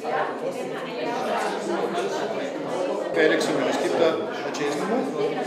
Geile gesungen. Es gibt da eine Jazznummer.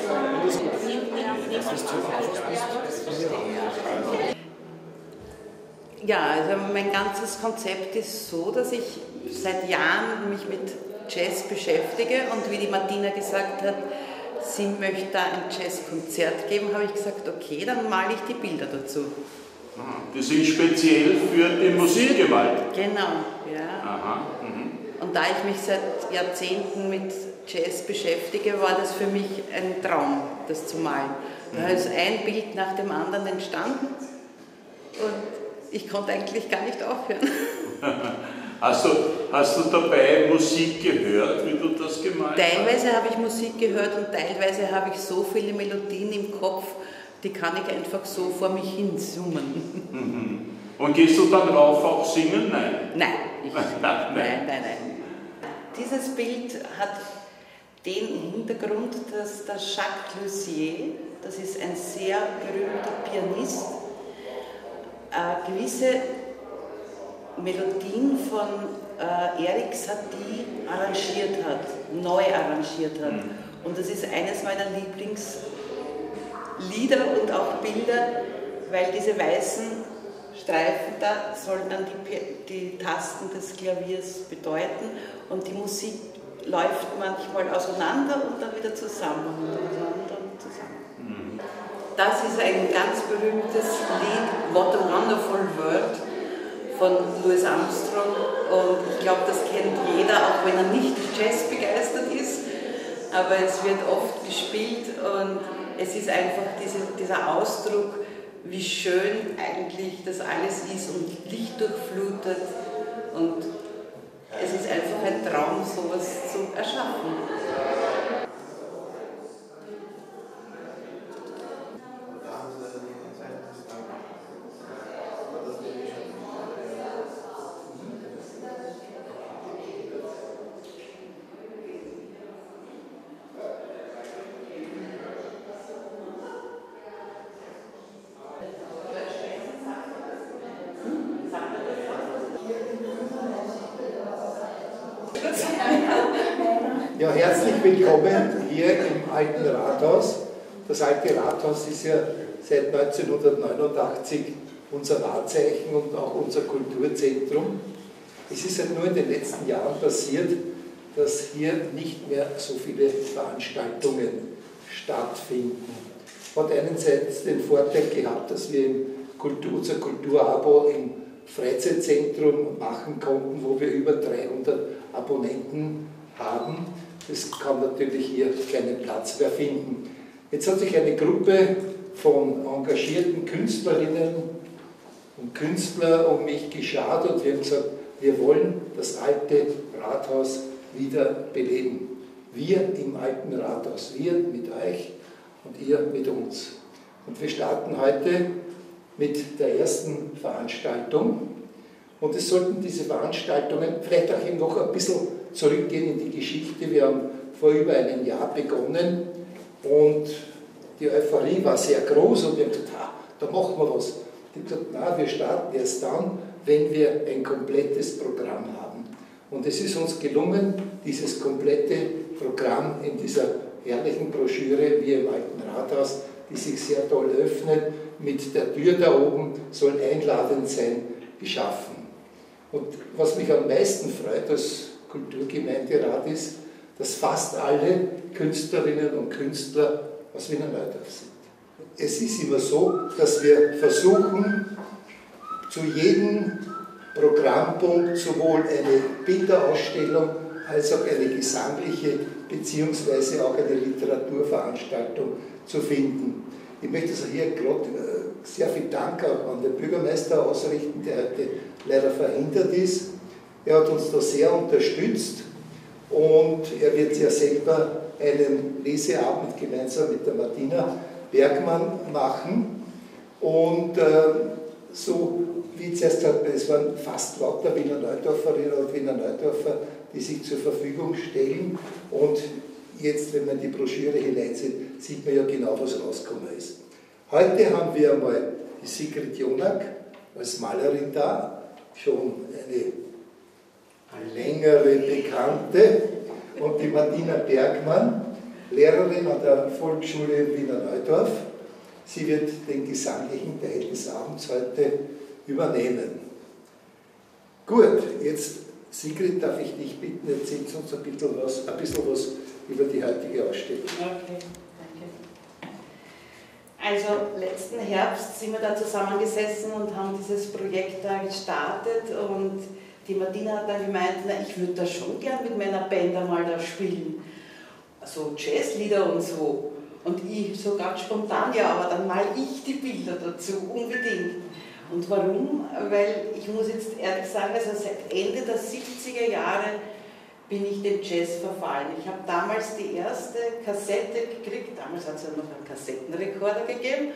Ja, also mein ganzes Konzept ist so, dass ich seit Jahren mich mit Jazz beschäftige und wie die Martina gesagt hat, sie möchte da ein Jazzkonzert geben, habe ich gesagt, okay, dann male ich die Bilder dazu. Die sind speziell für die Musikgewalt. Genau, ja. Aha. Und da ich mich seit Jahrzehnten mit Jazz beschäftige, war das für mich ein Traum, das zu malen. Da ist ein Bild nach dem anderen entstanden und ich konnte eigentlich gar nicht aufhören. Hast du dabei Musik gehört, wie du das gemalt hast? Teilweise habe ich Musik gehört und teilweise habe ich so viele Melodien im Kopf, die kann ich einfach so vor mich hin summen. Und gehst du dann rauf auch singen? Nein. Nein, Nein. Dieses Bild hat den Hintergrund, dass der Jacques Lussier, das ist ein sehr berühmter Pianist, gewisse Melodien von Erik Satie arrangiert hat, neu arrangiert hat. Und das ist eines meiner Lieblingslieder und auch Bilder, weil diese weißen Streifen da sollen dann die Tasten des Klaviers bedeuten und die Musik läuft manchmal auseinander und dann wieder zusammen und auseinander und zusammen. Das ist ein ganz berühmtes Lied, What a Wonderful World, von Louis Armstrong, und ich glaube, das kennt jeder, auch wenn er nicht Jazz begeistert ist, aber es wird oft gespielt und es ist einfach dieser Ausdruck, wie schön eigentlich das alles ist und Licht durchflutet, und es ist einfach ein Traum, sowas zu erschaffen. Ja, herzlich willkommen hier im Alten Rathaus. Das Alte Rathaus ist ja seit 1989 unser Wahrzeichen und auch unser Kulturzentrum. Es ist halt nur in den letzten Jahren passiert, dass hier nicht mehr so viele Veranstaltungen stattfinden. Hat einerseits den Vorteil gehabt, dass wir unser Kulturabo im Freizeitzentrum machen konnten, wo wir über 300 Abonnenten haben. Das kann natürlich hier keinen Platz mehr finden. Jetzt hat sich eine Gruppe von engagierten Künstlerinnen und Künstlern um mich geschart und wir haben gesagt, wir wollen das alte Rathaus wieder beleben. Wir im alten Rathaus, wir mit euch und ihr mit uns. Und wir starten heute mit der ersten Veranstaltung. Und es sollten diese Veranstaltungen vielleicht auch eben noch ein bisschen zurückgehen in die Geschichte. Wir haben vor über einem Jahr begonnen und die Euphorie war sehr groß und wir haben gesagt, da machen wir was. Die haben gesagt, na, wir starten erst dann, wenn wir ein komplettes Programm haben. Und es ist uns gelungen, dieses komplette Programm in dieser herrlichen Broschüre wie im Alten Rathaus, die sich sehr toll öffnet, mit der Tür da oben, soll einladend sein, geschaffen. Und was mich am meisten freut als Kulturgemeinderat ist, dass fast alle Künstlerinnen und Künstler aus Wiener Neudorf sind. Es ist immer so, dass wir versuchen, zu jedem Programmpunkt sowohl eine Bilderausstellung als auch eine gesangliche bzw. auch eine Literaturveranstaltung zu finden. Ich möchte also hier gerade sehr viel Dank auch an den Bürgermeister ausrichten, der heute leider verhindert ist. Er hat uns da sehr unterstützt und er wird ja selber einen Leseabend gemeinsam mit der Martina Bergmann machen. Und so wie zuerst gesagt, es waren fast lauter Wiener Neudorferinnen und Wiener Neudorfer, die sich zur Verfügung stellen. Und jetzt, wenn man die Broschüre hineinsieht, sieht man ja genau, was rausgekommen ist. Heute haben wir einmal die Sigrid Jonak als Malerin da, schon eine längere Bekannte, und die Martina Bergmann, Lehrerin an der Volksschule in Wiener Neudorf. Sie wird den gesanglichen Teil des Abends heute übernehmen. Gut, jetzt Sigrid, darf ich dich bitten, erzählst uns ein bisschen was über die heutige Ausstellung. Okay, danke. Also letzten Herbst sind wir da zusammengesessen und haben dieses Projekt da gestartet, und die Martina hat dann gemeint, na, ich würde da schon gern mit meiner Band einmal da spielen. So Jazzlieder und so. Und ich so ganz spontan, ja, aber dann mal ich die Bilder dazu, unbedingt. Und warum? Weil ich muss jetzt ehrlich sagen, also seit Ende der 70er Jahre bin ich dem Jazz verfallen. Ich habe damals die erste Kassette gekriegt, damals hat es ja noch einen Kassettenrekorder gegeben,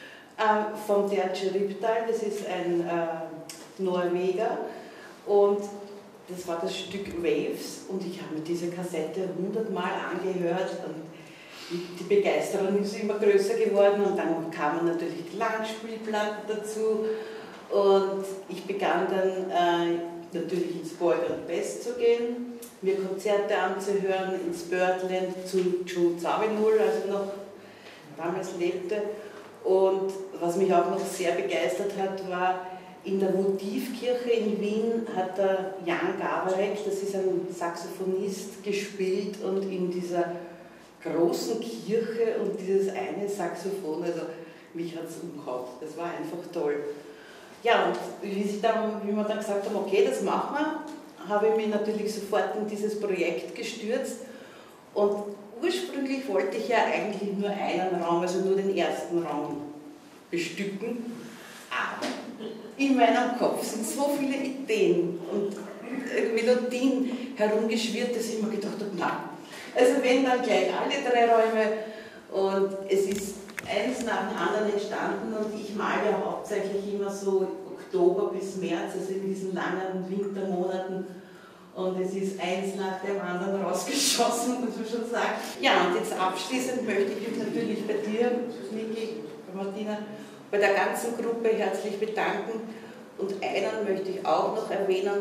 vom Terje Riptal, das ist ein Norweger, und das war das Stück Waves, und ich habe mir diese Kassette 100-mal angehört, und die Begeisterung ist immer größer geworden, und dann kamen natürlich die Langspielplatten dazu, und ich begann dann natürlich ins Borg und Best zu gehen, mir Konzerte anzuhören, ins Birdland zu Joe Zawinul, also noch damals lebte. Und was mich auch noch sehr begeistert hat, war, in der Votivkirche in Wien hat der Jan Gabarek, das ist ein Saxophonist, gespielt, und in dieser großen Kirche und dieses eine Saxophon, also mich hat es umgehauen. Das war einfach toll. Ja, und wie wir dann gesagt haben, okay, das machen wir, habe ich mich natürlich sofort in dieses Projekt gestürzt, und ursprünglich wollte ich ja eigentlich nur einen Raum, also nur den ersten Raum bestücken, aber in meinem Kopf sind so viele Ideen und Melodien herumgeschwirrt, dass ich mir gedacht habe, nein, also wenn dann gleich alle 3 Räume, und es ist eins nach dem anderen entstanden, und ich male ja hauptsächlich immer so Oktober bis März, also in diesen langen Wintermonaten, und es ist eins nach dem anderen rausgeschossen, muss man schon sagen. Ja, und jetzt abschließend möchte ich mich natürlich bei dir, Niki, bei Martina, bei der ganzen Gruppe herzlich bedanken, und einen möchte ich auch noch erwähnen,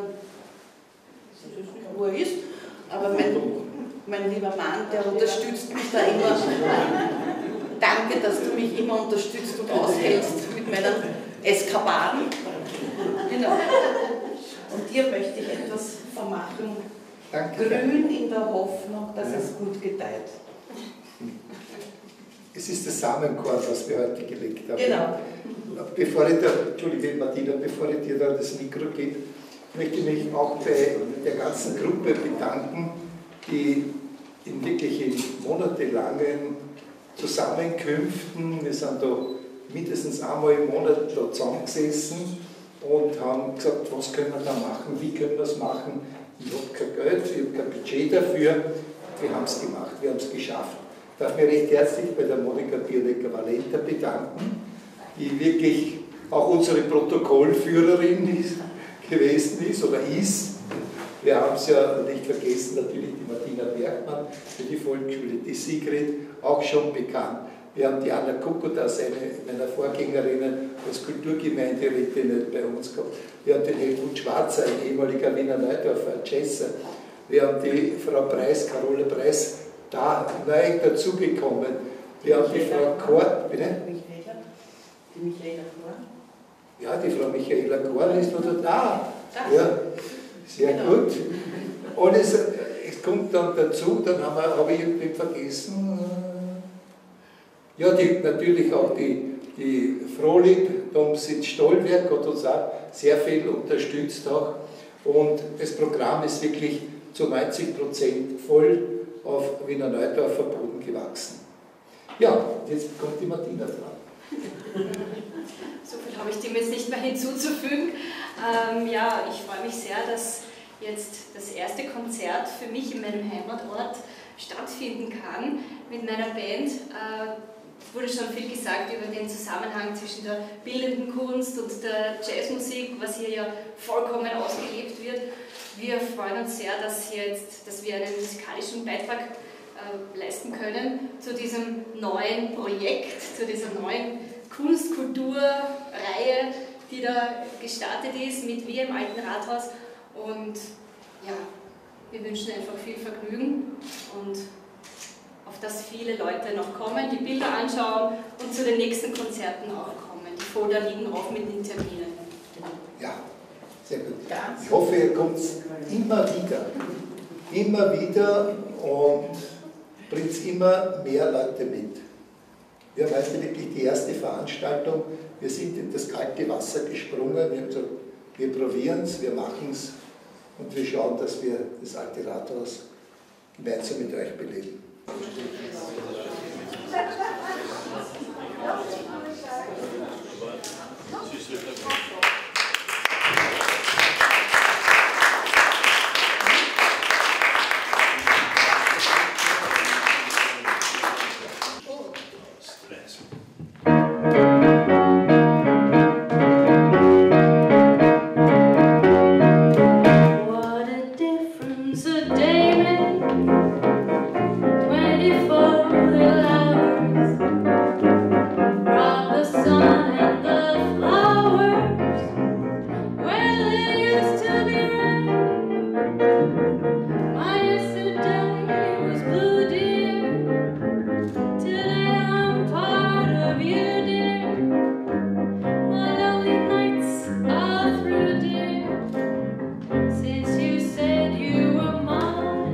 ich weiß nicht, wo er ist, aber mein lieber Mann, der unterstützt mich da immer. Danke, dass du mich immer unterstützt und aushältst mit meinen Eskapaden. Genau. Und dir möchte ich etwas vermachen. Danke. Grün in der Hoffnung, dass es gut gedeiht. Es ist das Samenkorn, was wir heute gelegt haben. Genau. Entschuldige Martina, bevor ich dir dann das Mikro gebe, möchte ich mich auch bei der ganzen Gruppe bedanken, die in wirklich monatelangen Zusammenkünften, wir sind da mindestens einmal im Monat da zusammengesessen und haben gesagt, was können wir da machen, wie können wir es machen. Ich habe kein Geld, ich habe kein Budget dafür. Wir haben es gemacht, wir haben es geschafft. Ich darf mich recht herzlich bei der Monika Bierlecker-Valenta bedanken, die wirklich auch unsere Protokollführerin gewesen ist oder ist. Wir haben es ja nicht vergessen, natürlich die Martina Bergmann für die Volksschule, die Sigrid, auch schon bekannt. Wir haben die Anna Kukutas, eine meiner Vorgängerinnen als Kulturgemeinderätin bei uns gehabt. Wir haben den Helmut Schwarzer, ein ehemaliger Wiener Neudorfer, Jazzer. Wir haben die Frau Preis, Carola Preis, da neu dazugekommen. Wir haben die Frau Kort, bitte? Die Michaela Kort? Ja, die Frau Michaela Kort ist noch da. Ja, sehr gut. Und es kommt dann dazu, dann habe ich irgendwie vergessen, ja, natürlich auch die Frohlieb, Domsitz Stollwerk hat uns auch sehr viel unterstützt auch. Und das Programm ist wirklich zu 90% voll auf Wiener Neudorfer Boden gewachsen. Ja, jetzt kommt die Martina dran. So viel habe ich dem jetzt nicht mehr hinzuzufügen. Ja, ich freue mich sehr, dass jetzt das erste Konzert für mich in meinem Heimatort stattfinden kann mit meiner Band. Es wurde schon viel gesagt über den Zusammenhang zwischen der bildenden Kunst und der Jazzmusik, was hier ja vollkommen ausgelebt wird. Wir freuen uns sehr, dass wir einen musikalischen Beitrag leisten können zu diesem neuen Projekt, zu dieser neuen Kunst-Kultur-Reihe, die da gestartet ist mit Wir im Alten Rathaus. Und ja, wir wünschen einfach viel Vergnügen und auf dass viele Leute noch kommen, die Bilder anschauen und zu den nächsten Konzerten auch kommen. Die Folder liegen auch mit den Terminen. Ja, sehr gut. Ich hoffe, ihr kommt immer wieder und bringt immer mehr Leute mit. Wir haben heute wirklich die erste Veranstaltung. Wir sind in das kalte Wasser gesprungen. Wir haben gesagt, wir probieren es, wir machen es und wir schauen, dass wir das alte Rathaus gemeinsam mit euch beleben. What a difference a day made, 24 hours, brought the sun and the flowers, where there used to be rain. My yesterday was blue, dear, today I'm part of you, dear. My lonely nights are through, dear. Since you said you were mine.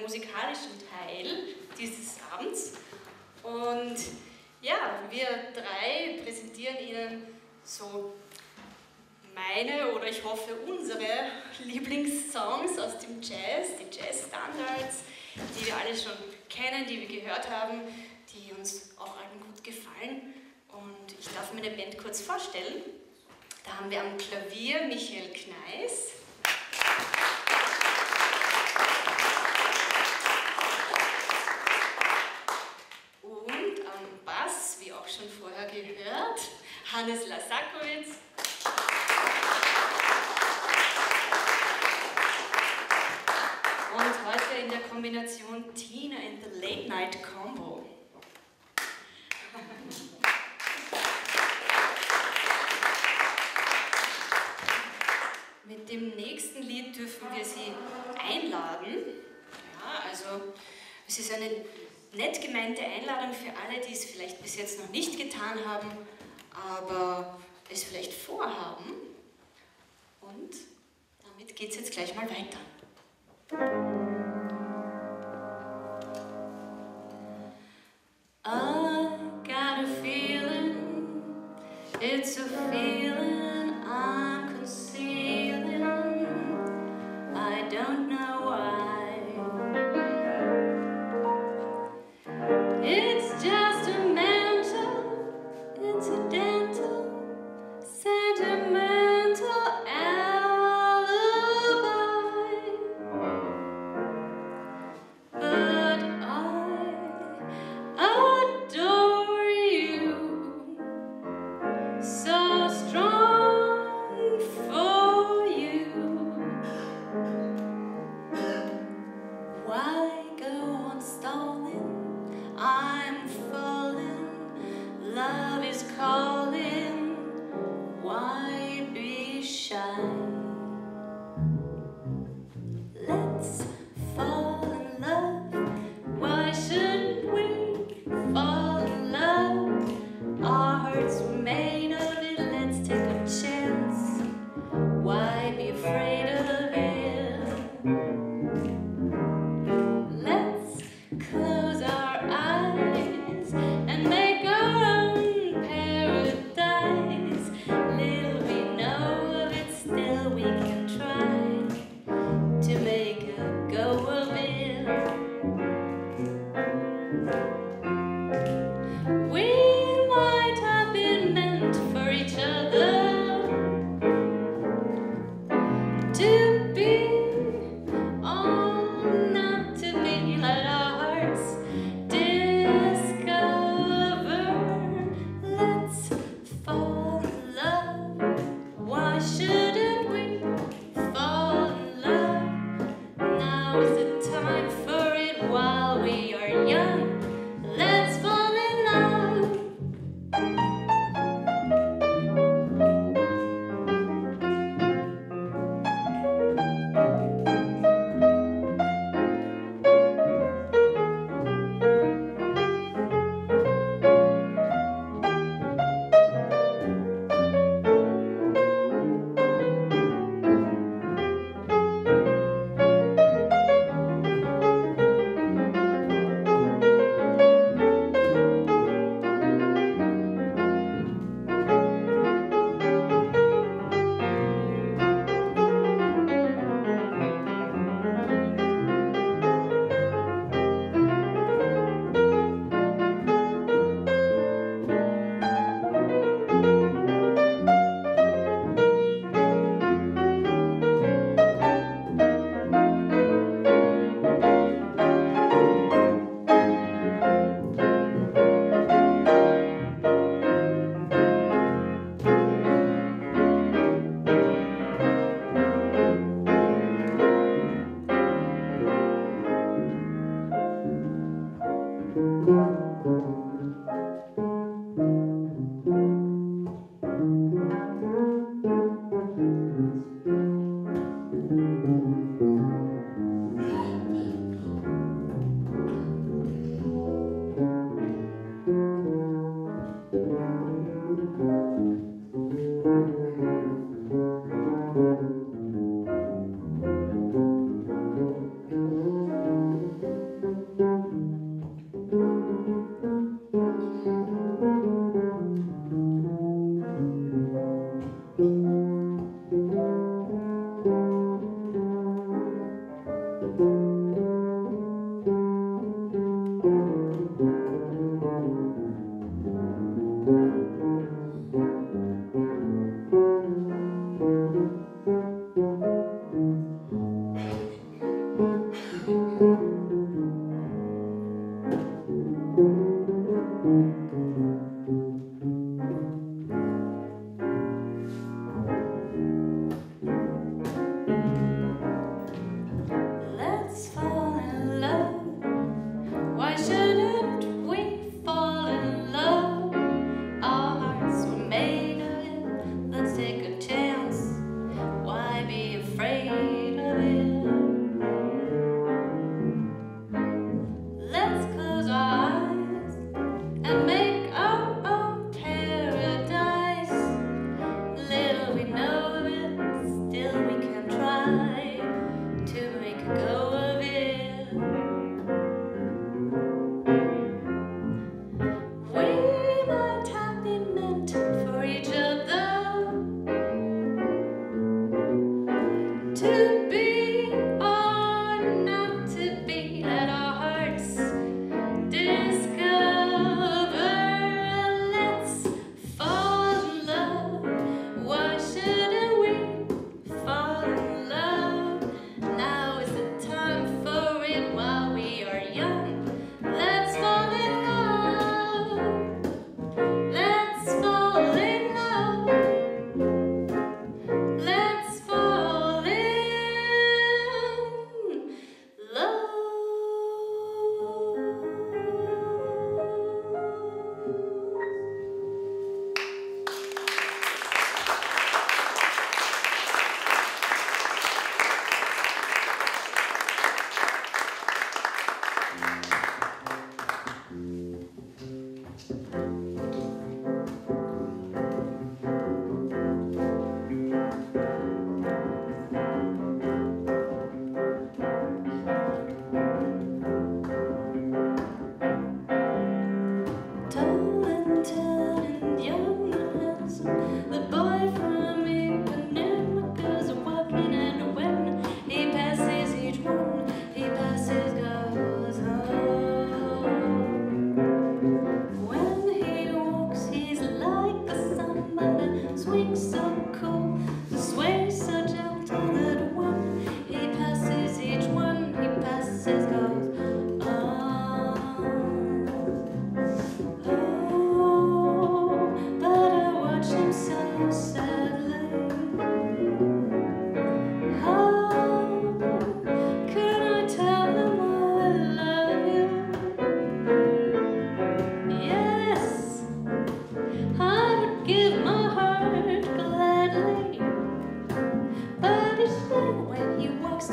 musikalischen Teil dieses Abends. Und ja, wir drei präsentieren Ihnen so meine oder ich hoffe unsere Lieblingssongs aus dem Jazz, die Jazz-Standards, die wir alle schon kennen, die wir gehört haben, die uns auch allen gut gefallen. Und ich darf meine Band kurz vorstellen. Da haben wir am Klavier Michael Kneis. Und am Bass, wie auch schon vorher gehört, Hannes Lasakowitz. Und heute in der Kombination Tina and the Late Night Combo. Mit dem nächsten Lied dürfen wir Sie einladen. Ja, also es ist eine nett gemeinte Einladung für alle, die es vielleicht bis jetzt noch nicht getan haben, aber es vielleicht vorhaben. Und damit geht es jetzt gleich mal weiter. I got a feeling, it's a feeling I'm concealing, I don't know why. It's just a mental, incidental, sentimental alibi.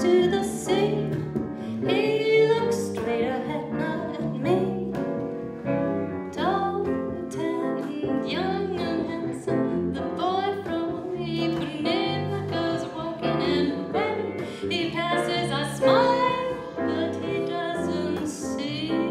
to the sea. He looks straight ahead, not at me. Tall, tan, young and handsome, the boy from Ipanema goes walking, and when he passes I smile, but he doesn't see.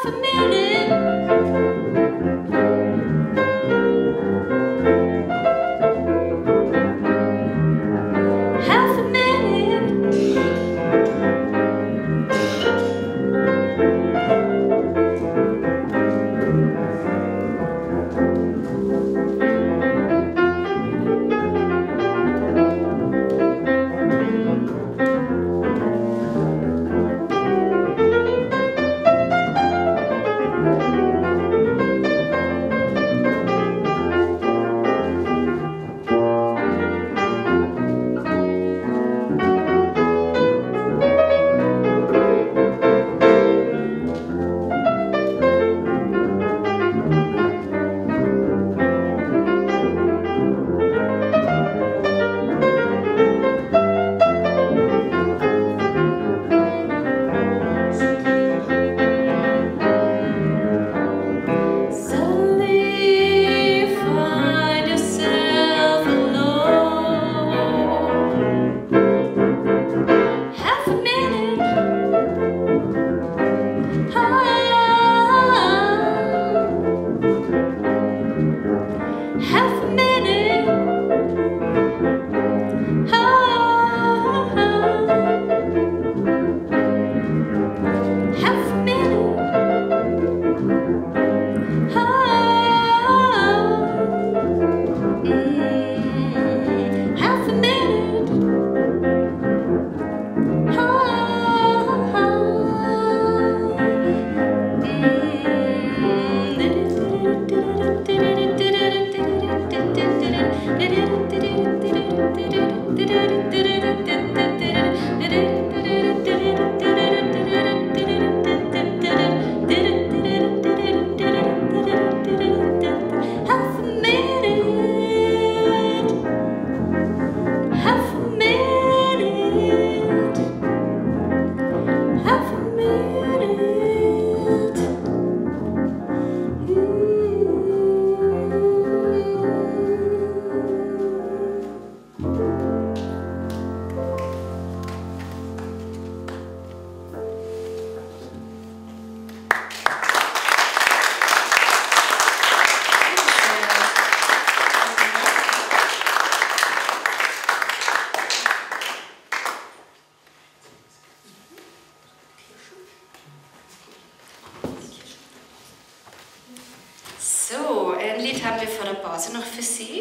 So, ein Lied haben wir vor der Pause noch für Sie.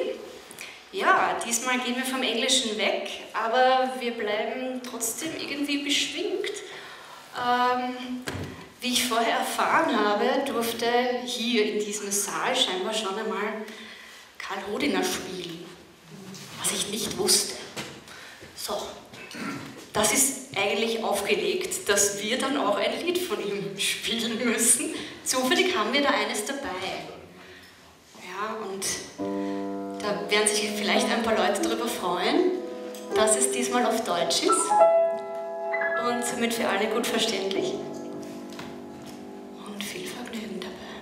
Ja, diesmal gehen wir vom Englischen weg, aber wir bleiben trotzdem irgendwie beschwingt. Wie ich vorher erfahren habe, durfte hier in diesem Saal scheinbar schon einmal Karl Hodinger spielen, was ich nicht wusste. So, das ist eigentlich aufgelegt, dass wir dann auch ein Lied von ihm spielen müssen. Zufällig haben wir da eines dabei. Ja, und da werden sich vielleicht ein paar Leute darüber freuen, dass es diesmal auf Deutsch ist und somit für alle gut verständlich. Und viel Vergnügen dabei.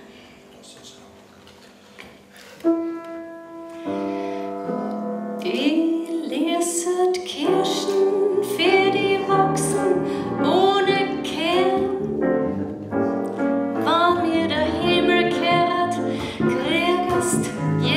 Die lesset Kirschen für die wachsen ohne Kern. Wann mir der Himmel kehrt, kriegst